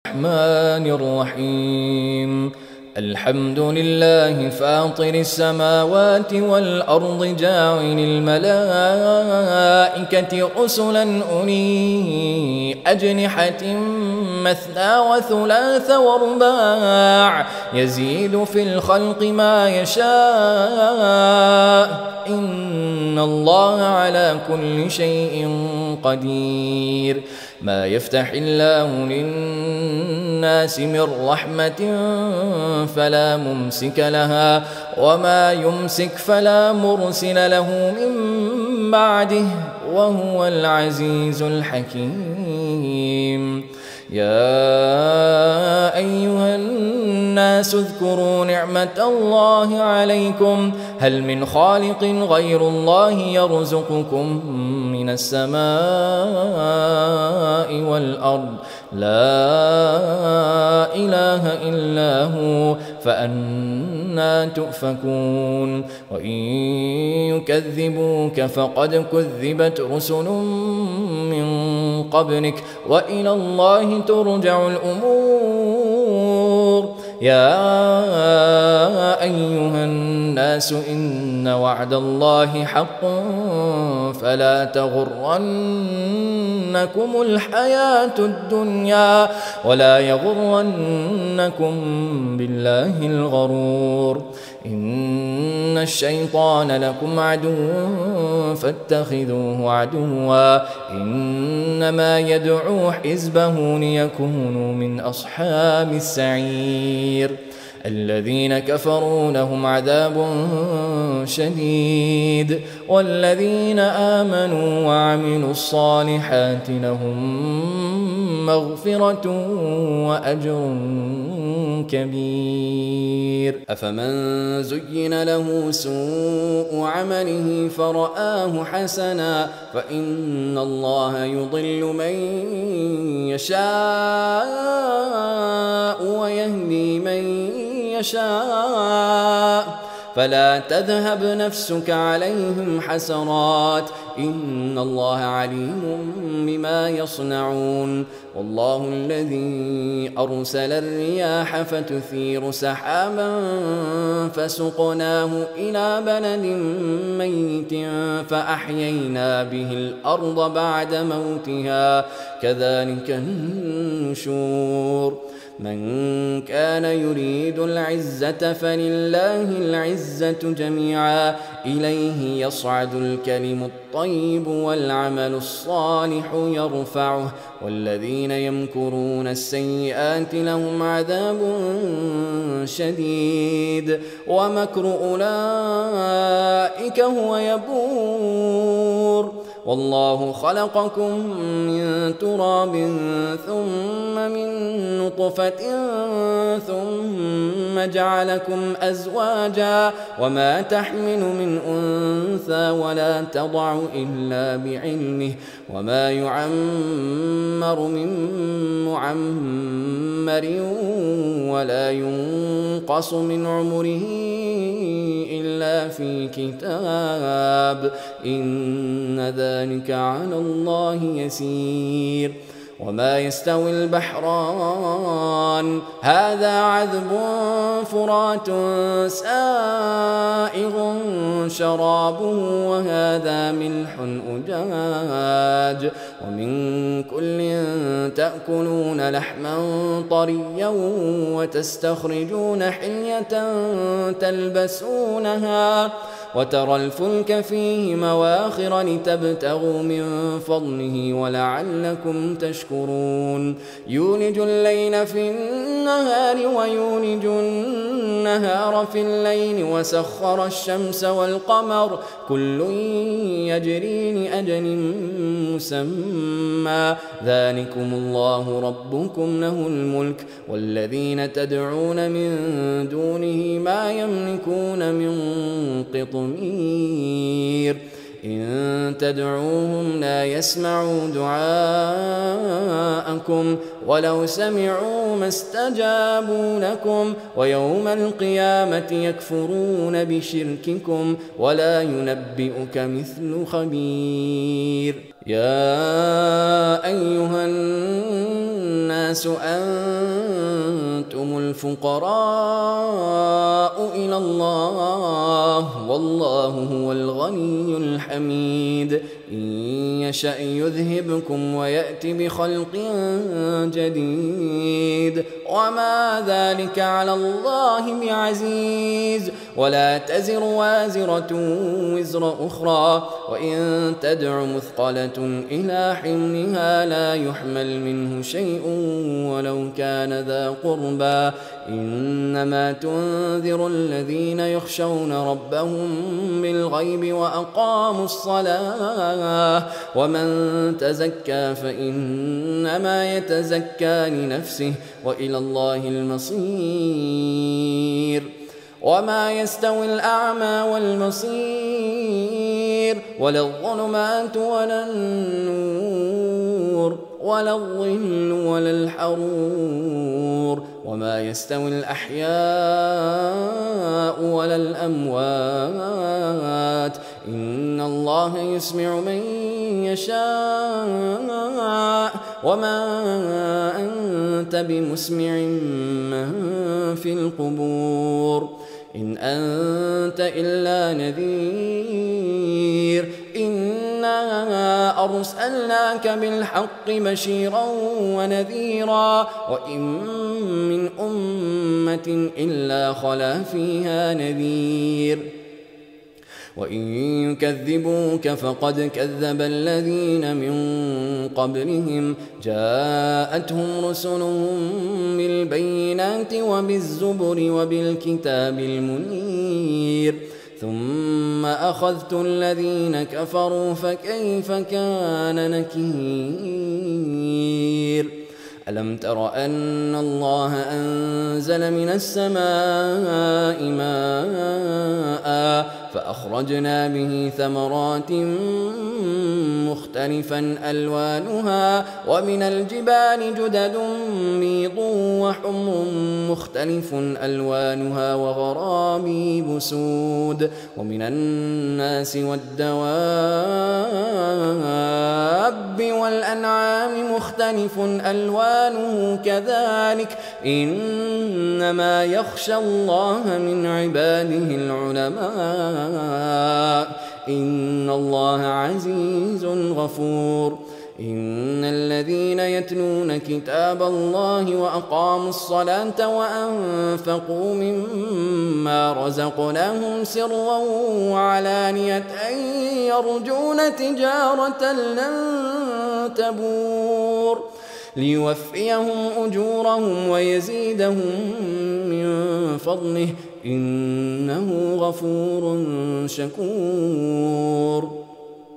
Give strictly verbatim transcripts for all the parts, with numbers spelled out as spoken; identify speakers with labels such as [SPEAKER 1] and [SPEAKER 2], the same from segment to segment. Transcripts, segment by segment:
[SPEAKER 1] الرحمن الرحيم الحمد لله فاطر السماوات والأرض جاعل الملائكة رسلا أولي أجنحة مثنى وثلاث ورباع يزيد في الخلق ما يشاء إن الله على كل شيء قدير. ما يفتح الله للناس من رحمة فلا ممسك لها وما يمسك فلا مرسل له من بعده وهو العزيز الحكيم. يا أيها الناس اذكروا نعمة الله عليكم هل من خالق غير الله يرزقكم من السماء والأرض لا إله إلا هو فأنى تؤفكون. وإن يكذبوك فقد كذبت رسل من قبلك وإلى الله ترجع الأمور. يا أيها الناس إن وعد الله حق فلا تغرنكم الحياة الدنيا ولا يغرنكم بالله الغرور. إن الشيطان لكم عدو فاتخذوه عدوا إنما يدعو حزبه ليكونوا من أصحاب السعير. الذين كفروا لهم عذاب شديد والذين آمنوا وعملوا الصالحات لهم مغفرة وأجر كبير. أفمن زين له سوء عمله فرآه حسنا فإن الله يضل من يشاء ويهدي من يشاء فلا تذهب نفسك عليهم حسرات إن الله عليم بما يصنعون. والله الذي أرسل الرياح فتثير سحابا فسقناه إلى بلد ميت فأحيينا به الأرض بعد موتها كذلك النشور. من كان يريد العزة فلله العزة جميعا إليه يصعد الكلم الطيب والعمل الصالح يرفعه والذين يمكرون السيئات لهم عذاب شديد ومكر أولئك هو يبور. والله خلقكم من تراب ثم من نطفة ثم جعلكم أزواجا وما تحمل من أنثى ولا تضع إلا بعلمه وما يعمر من معمر ولا ينقص من عمره إلا في كتاب إن ذلك على الله يسير. وما يستوي البحران هذا عذب فرات سائغ شرابه وهذا ملح أجاج ومن كل تأكلون لحما طريا وتستخرجون حلية تلبسونها وترى الفلك فيه مواخر لتبتغوا من فضله ولعلكم تشكرون. يولج الليل في النهار ويولج النهار في الليل وسخر الشمس والقمر كل يجري لأجل مسمى ذلكم الله ربكم له الملك والذين تدعون من دونه ما يملكون من قطمير. إن تدعوهم لا يسمعوا دعاءكم ولو سمعوا ما استجابوا لكم ويوم القيامة يكفرون بشرككم ولا ينبئك مثل خبير. يا أيها الناس أن الفقراء إلى الله والله هو الغني الحميد إن يشأ يذهبكم ويأتي بخلق جديد وما ذلك على الله بعزيز ولا تزر وازرة وزر أخرى وإن تدع مثقلة إلى حملها لا يحمل منه شيء ولو كان ذا قربى إنما تنذر الذين يخشون ربهم بالغيب وأقاموا الصلاة ومن تزكى فإنما يتزكى لنفسه وإلى الله المصير وما يستوي الأعمى والبصير ولا الظلمات ولا النور ولا الظل ولا الحرور وما يستوي الأحياء ولا الأموات إن الله يسمع من يشاء وما أنت بمسمع من في القبور إن أنت إلا نذير إنا أرسلناك بالحق بشيرا ونذيرا وإن من أمة إلا خلا فيها نذير وإن يكذبوك فقد كذب الذين من قبلهم جاءتهم رسلهم بالبينات وبالزبر وبالكتاب المنير ثم أخذت الذين كفروا فكيف كان نكير ألم تر أن الله أنزل من السماء ماء فأخرجنا به ثمرات مختلفا ألوانها ومن الجبال جدد بيض وحمر مختلف ألوانها وغرابيب سود ومن الناس والدواب والأنعام مختلف ألوانه كذلك إنما يخشى الله من عباده العلماء إن الله عزيز غفور إن الذين يتلون كتاب الله وأقاموا الصلاة وأنفقوا مما رزقناهم سرا وعلانية يرجون تجارة لن تبور ليوفيهم أجورهم ويزيدهم من فضله إنه غفور شكور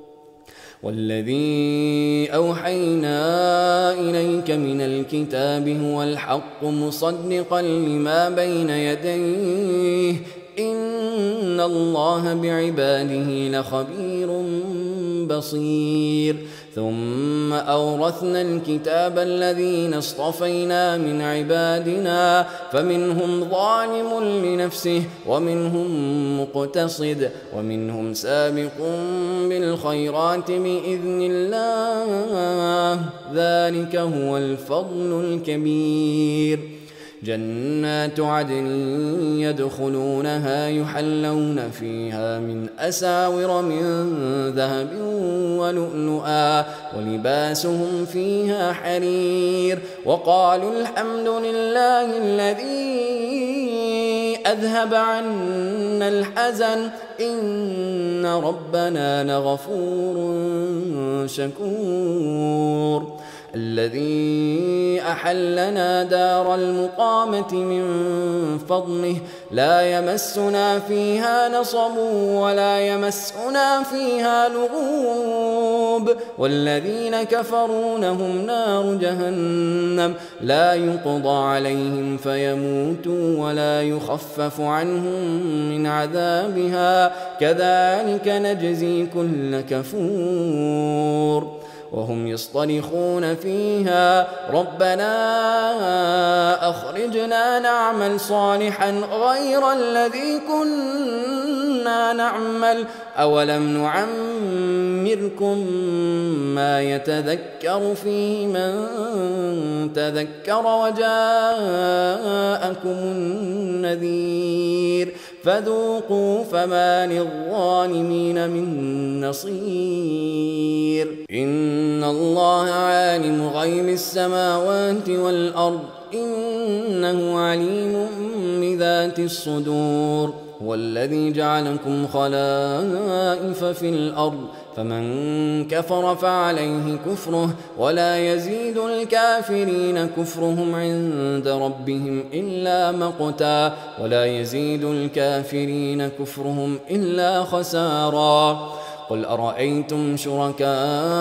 [SPEAKER 1] والذي أوحينا إليك من الكتاب هو الحق مصدقا لما بين يديه إن الله بعباده لخبير بصير ثم أورثنا الكتاب الذين اصطفينا من عبادنا فمنهم ظالم لنفسه ومنهم مقتصد ومنهم سابق بالخيرات بإذن الله ذلك هو الفضل الكبير جنات عدن يدخلونها يحلون فيها من أساور من ذهب ولؤلؤا ولباسهم فيها حرير وقالوا الحمد لله الذي أذهب عنا الحزن إن ربنا لغفور شكور الذي أحلنا دار المقامة من فضله لا يمسنا فيها نصب ولا يمسنا فيها لغوب والذين كفروا لهم نار جهنم لا يقضى عليهم فيموتوا ولا يخفف عنهم من عذابها كذلك نجزي كل كفور وهم يصطرخون فيها ربنا أخرجنا نعمل صالحا غير الذي كنا نعمل أولم نعمركم ما يتذكر فيه من تذكر وجاءكم النذير فذوقوا فما للظالمين من نصير إن الله عالم غيب السماوات والأرض إنه عليم بذات الصدور هو الذي جعلكم خلائف في الأرض فمن كفر فعليه كفره ولا يزيد الكافرين كفرهم عند ربهم إلا مقتا ولا يزيد الكافرين كفرهم إلا خسارا قل أرأيتم شركاءكم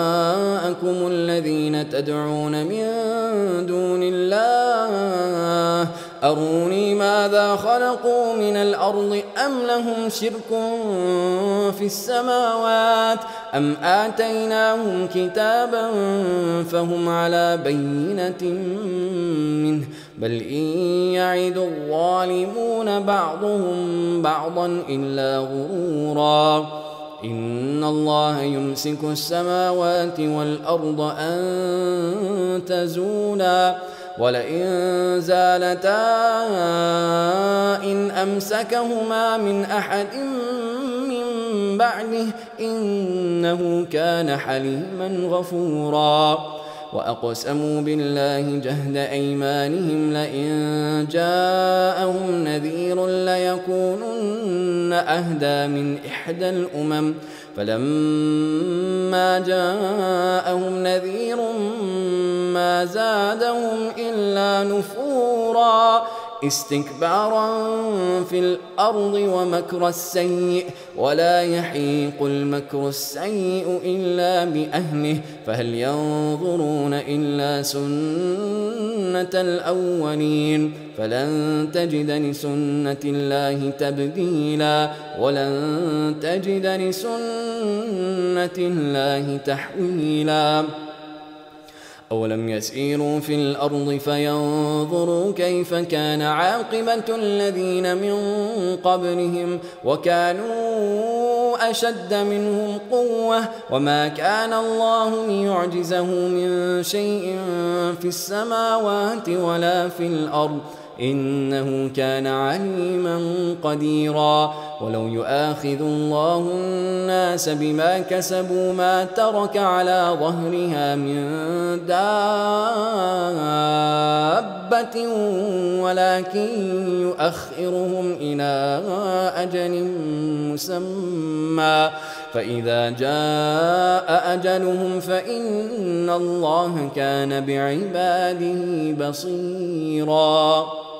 [SPEAKER 1] الذين تدعون من دون الله أروني ماذا خلقوا من الأرض أم لهم شرك في السماوات أم آتيناهم كتابا فهم على بينة منه بل إن يعد الظالمون بعضهم بعضا إلا غرورا إن الله يمسك السماوات والأرض أن تزولا ولئن زالتا إن أمسكهما من أحد من بعده إنه كان حليما غفورا وأقسموا بالله جهد أيمانهم لئن جاءهم نذير ليكونن أهدى من إحدى الأمم فلما جاءهم نذير ما زادهم إلا نفورا استكبارا في الأرض ومكر السيء ولا يحيق المكر السيء إلا بأهله فهل ينظرون إلا سنة الأولين فلن تجد لسنة الله تبديلا ولن تجد لسنة الله تحويلا أولم يسيروا في الأرض فينظروا كيف كان عاقبة الذين من قبلهم وكانوا أشد منهم قوة وما كان الله ليعجزه من شيء في السماوات ولا في الأرض إنه كان عليما قديرا ولو يؤاخذ الله الناس بما كسبوا ما ترك على ظهرها من دابة ولكن يؤخرهم إلى أجل مسمى فإذا جاء أجلهم فإن الله كان بعباده بصيرا.